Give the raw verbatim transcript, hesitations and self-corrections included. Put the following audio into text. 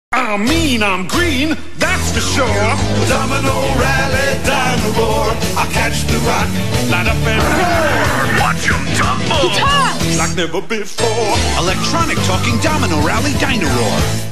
I mean, I'm green, that's for sure. Domino Rally, Dino-Roar. I'll catch the rock, Light up and roar. Watch him tumble. Like never before. Electronic talking Domino Rally Dino-Roar.